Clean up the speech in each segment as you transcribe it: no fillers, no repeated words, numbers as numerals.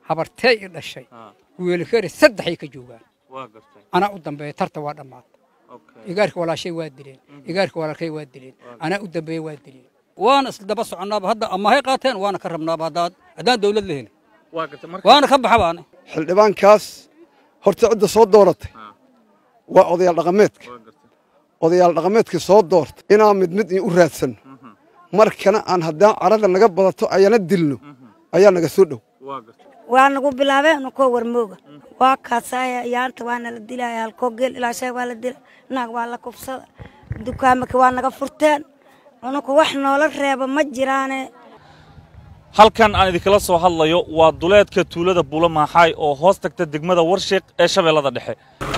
habartay dhashay wiilkeeri saddex ay ka joogaan ana u dambeeyay tarta waa dhamaad igaarka walaashay waa dileen igaarka walaalkay waa dileen ana u dambeeyay waa dileen waana isla daba soconaaba hadda ama hay qaateen waana ka rabnaaba haddaan dawlad la helin waana ka baxabaana xildhibaankaas horta cidda soo dooratay waa odayaal dhaqameedkii soo doortay inaan mid u raadsan markana aan haddaan carada naga badato ayana dilno ayaa naga soo dhow waa nagu bilaabeen ko warmooga waa kaasaya yaanta waana la dilay halkoo geel ilaa shay waa la dilay naag waa la kufsada dukaamaka waa naga furteen unuku wax noola reeba ma jiraane halkan aan idinkala soo hadlayo waa duleedka tuulada Buula Maaxay oo hoos tagta degmada Warshiq ee Shabeellada Dhexe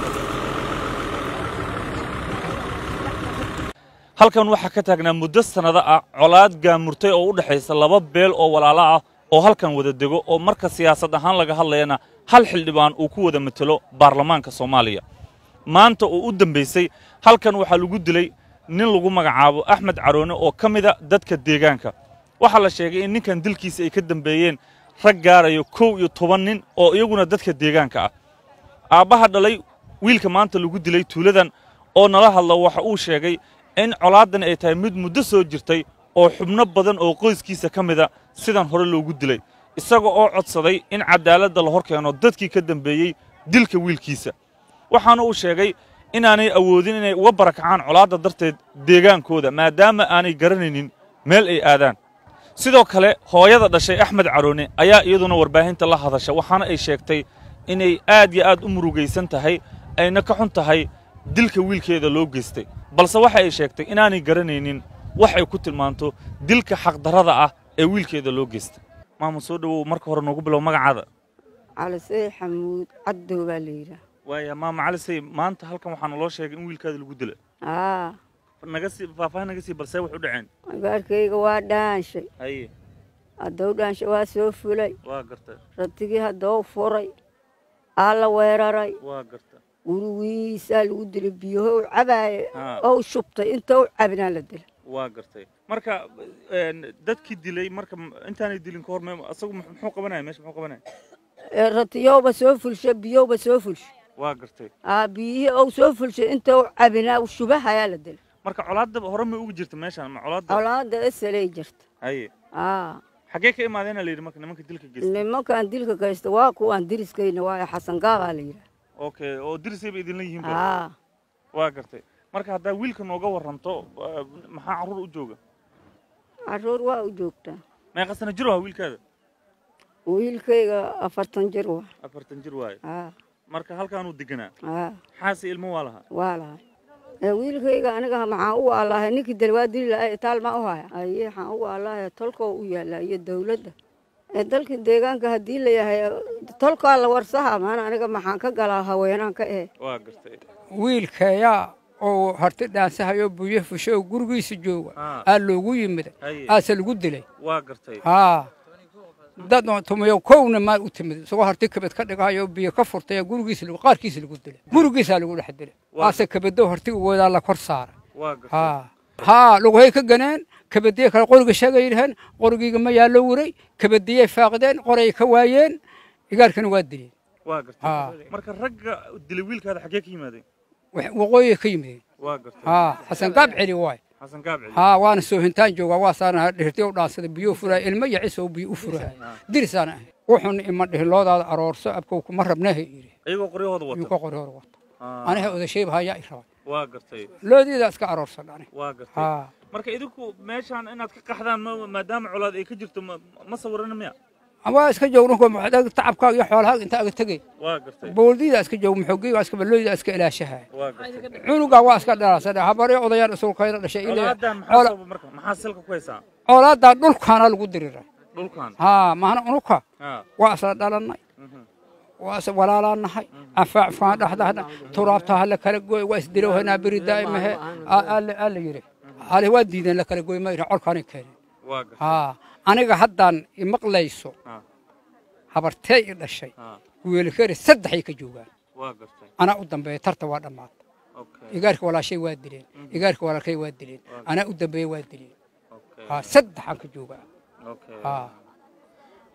halkan waxa ka taagnaa muddo sanado ah colaad gaamurtay oo u dhaxaysa laba beel oo walaalo ah oo halkan wada dego oo marka siyaasad ahaan laga hadlayna hal xildhibaan uu ku wada matalo baarlamaanka Soomaaliya maanta oo u dambeysay halkan waxa lagu dilay nin lagu magacaabo Axmed Caroone oo kamida dadka deegaanka waxa la sheegay in ninkan dilkiisa ay ka dambeeyeen rag gaarayo 11 nin oo iyaguna dadka deegaanka ah aabaha dhalay wiilka maanta lagu dilay tuuladan oo nala hadla waxa uu sheegay in colaadan ay tahay mid muddo soo jirtay oo xubno badan oo qoyskiisa kamida sidan hore loogu dilay isaga oo codsaday in cadaaladda la horkeeno dadkii ka dambeeyay dilka wiilkiisa waxaana uu sheegay inaanay awoodin inay uga barakacaan colaadda darteed deegaankooda maadaama aanay garanaynin meel ay aadaan sidoo kale hooyada dhashay Axmed Caroone ayaa iyaduna warbaahinta la hadashay waxaana ay sheegtay inay aad iyo aad u murugaysan tahay ayna ka xun tahay dilka wiilkeeda loo geystay balse waxa ay sheegtay inaanay garanaynin wax ay ku tilmaanto dilka xaq darrada ah ee wiilkeeda loo geystay maama soo dhawow marka hore noogu bilow magacaada Cali Say Xamuud Caddow baa la yiraahdaa waaya maama Cali Say maanta halkan waxaan loo sheegay in wiilkaada lagu dilay naga si faahfaahin naga si balse wax u dhaceen gaarkayga waa dhaanshay haye adow dhaanshay waa soo fulay waa gartay ratigii hadoo furay alla weeraray waa gartay gurigiisa lagu dilay biyo cabaay oo shubtay inta uu cabinaa la dilay waa gartay marka dadkii dilay marka intaanay dilin ka hor asagu muxuu qabanay meesha muxuu qabanay ratiyoba soo fulshay biyoba soo fulshay waa gartay biyo oo soo fulshay inta uu cabinaa uu shubaha la dilay marka colaadda hore ma ugu jirta meeshan ma colaadda isalay jirta haye xagee ka imaadeen la yiri marka nimanka dilka geystay nimanka dilka geystay waa kuwan diriskayna waa Xasan Gaaba la yiraahdaa okay oo dirisay idin leeyihiin waa gartay marka hadda wiilka nooga waranto maxaa caruur u jooga caruur waa u joogtaa meeqa sano jir waa wiilkaada wiilkayga 40 jir waa 40 jir waay marka halkaan uu deganaa xaasi ilmo waa lahaa wiilkayga aniga maxaa u allahay ninkii dalwaadii la taal ma u haya ay waxaan u allahay tolko u yaala iyo dawladda dalka deegaanka hadii la yahay tolka la warsaha maana aniga maxaan ka galaa haweenan ka waa gartay wiilkaya oo harti dhaansahayo buuyo fusho gurigiisa jooga loogu yimid aasa lagu dilay waa gartay dadno tumayo koowna ma u timid soo harti kabad ka dhigayo biyo ka furtay gurigiisa lagu qaarkiisa lagu dilay gurigiisa lagu dhex dilay aasa kabado hartiga wada la kor saara waa gartay lagu hay ka ganaan kabadiyay kala qoriga sheegayeen qorigiga ma yaalo waray kabadiyay faaqdeen qoray ka waayeen igaarkana waa dileen waa gartay marka ragga dilay wiilkaada xagee ka yimaadeen waqooyi ka yimid waa gartay xasan gaab cili waay xasan gaab cili waana soo hintaan jooga waa saarna dhirtay u dhaasada biyo furay ilmo yaciso biyo u furay dirisana wuxuun ima dhihiloodaada aroorso abkow kuma rabnahay yiri ayagoo qoriyooda wata anaha odasheeb haya iraba waa gartay loodiida iska aroorsan waa gartay marka idinku meeshan inaad ka qaxdaan maadaama colaad ay ka jirto ma sawirana miya ama iska joogno ko tacabka iyo xoolaha inta aga tagay waa gartay booldiida iska joog muxoogay waa iska balooyida iska ilaashaha waa gartay cunuga waa iska dhalaasada habare odayaan isoo kayra dhashay ilaa xooladan marka maxaa silka ku haysaa xooladan dhulkana lagu diriray dhulkan maana unuka waa asla dhalanay waa walaalaanahay afafaan dhaxdaana turaabta hal kala gooy waa isdilowhana bari daa'imaha alla yiri hal waa diidan la kala gooy ma ira colkaan keenay aniga haddaan imaqlayso habartay dhashay wiilkeeri saddex ay ka joogaan ana u dambeeyay tarta waa dhamaad igaarka walaashay waa dileen igaarka walaalkay waa dileen ana u dambeeyay waa dileen saddex aan ka joogaa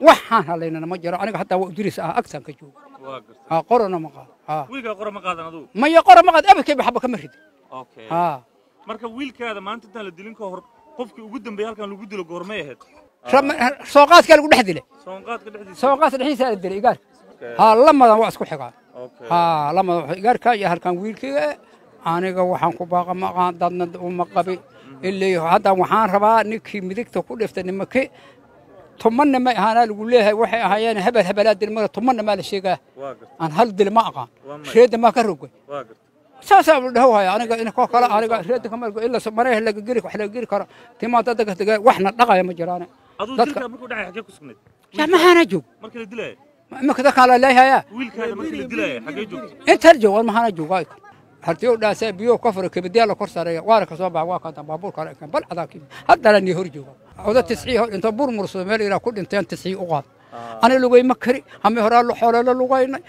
waxaan halaynana ma jiro aniga hataa waa idris ah agtan ka joogo qorona ma qaad wiilka qora ma qaadan adu maya qora ma qaad abadkay baxba kama rid okay marka wiilkaada maanta intaan la dilin ka hor qofkii ugu dambeeyay halkan lagu dilo goormay ahayd sooqaadka lagu dhex dilay sooqaadka dhexdiisa la dilay igaarka lamadan waa isku xigaan lamadan igaarka iyo halkan wiilkiga aniga waxaan ku baaqa ma qaan dadna uma qabi ilaa hadda waxaan rabaa ninkii midigta ku dhiftay nimankii tumanna ma ahaana lagu leeyahay waxay ahaayeen hebelaad dilmada tumanna ma la sheegaa aan hal dil ma aqaan reeda ma ka rogay saasaa u dhawaaya aniga in ko kala aniga reeda kama rogay illa mareeh laga geli wax laga geli karo timaada dadka waxna dhaqaya ma jiraan dadka markuu dhacay xagee ku sugnayd jamaahana joog markii la dilay ma kada kala leeyahay wiilkaada markii la dilay xagee joog inta joog wal mahana joogay hartiyo dhaasay biyo kafar kabadiya la kor saaray waana ka soo baa waa ka baabuur kale kan bal cadaaki hadda ni hor jooga awda tisciyo inta bur murso meel ila ku dhinteen tisciyo u qaad ana lugay ma kari hame horaa lu xoolo la lugaynay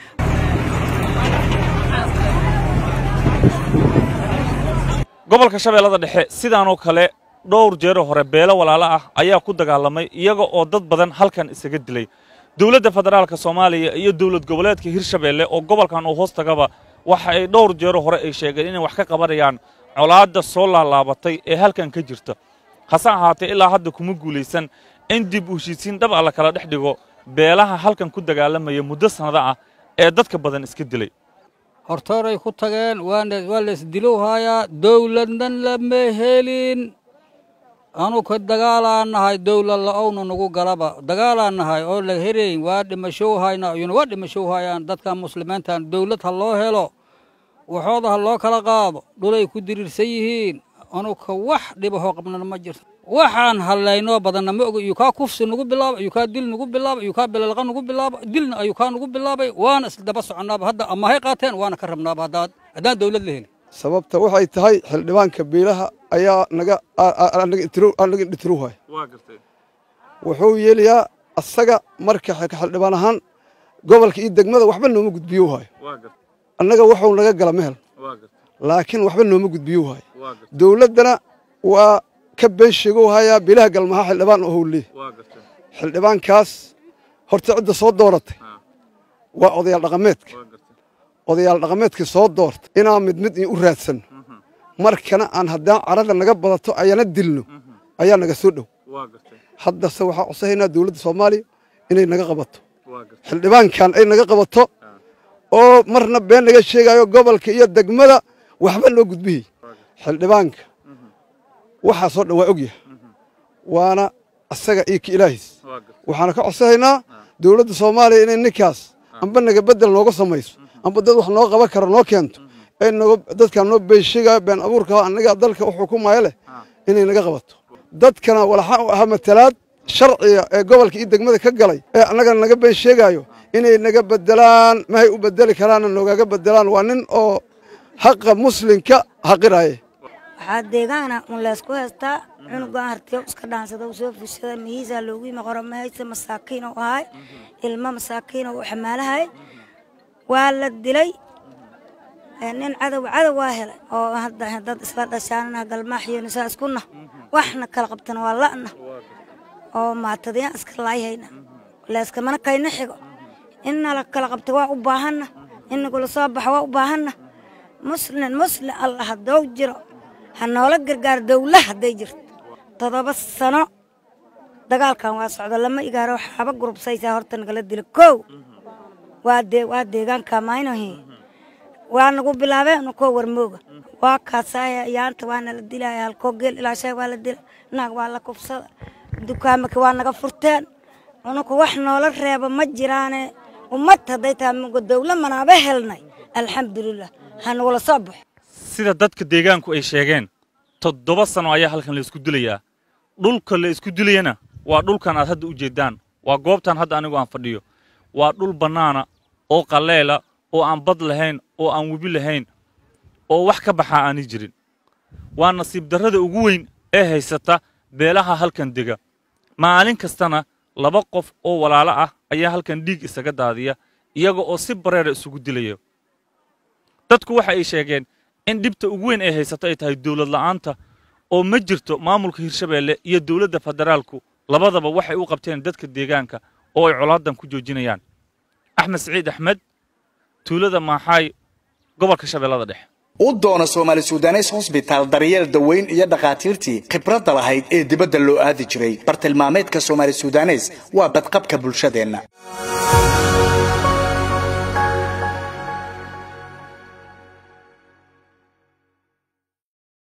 gobolka Shabeellada Dhexe sidaan oo kale dhowr jeer hore beelo walaalo ah ayaa ku dagaalamay iyaga oo dad badan halkan isaga dilay dawladda federaalka Soomaaliya iyo dawlad goboleedka Hirshabeelle oo gobolkan oo hoos tagaba waxa ay dhowr jeer hore ay sheegeen inay wax ka qabanayaan colaadda soo laabatay ee halkan ka jirta hase ahaatee ilaa hadda kuma guuleysan in dib u heshiisiin dhab ah la kala dhex dhigo beelaha halkan ku dagaalamaya muddo sanado ah ee dadka badan iska dilay hortooray ku tageen waa la isdiluuhayaa dawladdan lama helin anu ka dagaalaanahay dawlad la'oowna nagu galaba dagaalaanahay oo la herayn waa dhimasho hayna ayuna waa dhimasho hayaan dadka muslimiinta dawlad ha loo helo waxooda ha loo kala qaado dhulay ku diriirsan yihiin anu ka wax dhibaho qabnana ma jirto waxaan halayno badanna ma oga iyo ka kufsi nagu bilaab iyo ka dil nagu bilaab iyo ka belalqa nagu bilaab dilna ayu ka nagu bilaabay waana isla daba soconaaba hadda ama hay qaateen waana ka rabnaaba hadaan dawlad leeyahay sababta waxay tahay xildhibaanka beelaha ayaa naga dhitruuhay wuxuu yeelayaa asaga marka xildhibaan ahaan gobolka iyo degmada waxba nooma gudbiyo hayo annaga wuxuu naga gala mehel laakiin waxba nooma gudbiyo hayo dawladdana waa ka been sheego hayaa beelaha galmaha xildhibaan oo howlee xildhibaankaas horta cidda soo dooratay waa odayaal dhaqameedka soo doorta inaan mid u raadsan markana aan haddaan carada naga badato ayana dilno ayaa naga soo dhow haddase waxaa cosahaynaa dawladda Soomaaliya inay naga qabato xildhibaankan ay naga qabato oo marna been naga sheegayo gobolka iyo degmada waxba loo gudbiyay xildhibaanka waxa soo dhawaa ogyahay waana asaga iyo ka ilaahis waxaana ka cosahaynaa dawladda Soomaaliya inay ninkaas amba naga bedel nooga samayso amba dad wax noo qaban karo noo keento ay dadka noo beeshiga been abuurka anaga dalka u xukumayo leh inay naga qabato dadkana walaxa aha matalaad sharciga ee gobolka iyo degmada ka galay ee anaga naga beeshigayo inay naga bedelaan ma hay u bedeli karaan noogaga bedelaan waa nin oo xaqa muslimka haqiraay waxaa deegaana la isku haystaa cunugan hartiyo iska dhaansada soo fushada miisa loogu yimi qorama haysta masaakiin oo ahay ilma masaakiin oo xamaalahay waa la dilay nin cadow waa helay oo hadda dad isla dhashaanna galmaaxiyeen iskunna waxna kala qabtana waa la'na oo maatadeen iska laayayna la iska mana kayna xigo inna la kala qabto waa u baahanna innagu la soo baxo waa u baahanna muslim Allah hadduu jiro hanoola gargaar dawlad haday jirto 7 sano dagaalkan waa socdo lama igaaro xaba gurubsaysa horta nagala dilo koow waa deegaanka maaynahay waa nagu bilaabay anu ko warmooga waa kaasaya yaanta waana la dilay halko geel ilaa shay waa la dilay naag waa la kufsada dukaamaka waa naga furteen unuku wax noola reeba ma jiraane ummad haday taa mugo dawlad manaaba helnay alxamdulillah hanu wala sabax sida dadka deegaanku ay sheegeen 7 sano ayaa halkan la isku dilayaa dhulka la isku dilayna waa dhulkan aad hadda u jeedaan waa goobtan hadda anigu aan fadhiyo waa dhul banaana oo qaleela oo aan bad lahayn oo aan webi lahayn oo wax ka baxa aan jirin waa nasiib darrada ugu weyn ee haysata beelaha halkan dega maalin kastana 2 qof oo walaalo ah ayaa halkan dhiig isaga daadiya iyaga oo si bareer isugu dilaya dadku waxa ay sheegeen in dibta ugu weyn ay haysato ay tahay dawlad la'aanta oo ma jirto maamulka Hirshabeelle iyo dawladda federaalku labadaba waxay u qabteen dadka deegaanka oo ay colaadan ku joojinayaan axmed siciid axmed tuulada maaxay gobolka shabeellada dhexe u doona Soomaali Suudanes Hospital daryeel daweyn iyo dhaqaatiirtii khibrad lahayd ee dibadda loo aadi jiray bartilmaameedka Soomaali Suudanes waa badqabka bulshadeena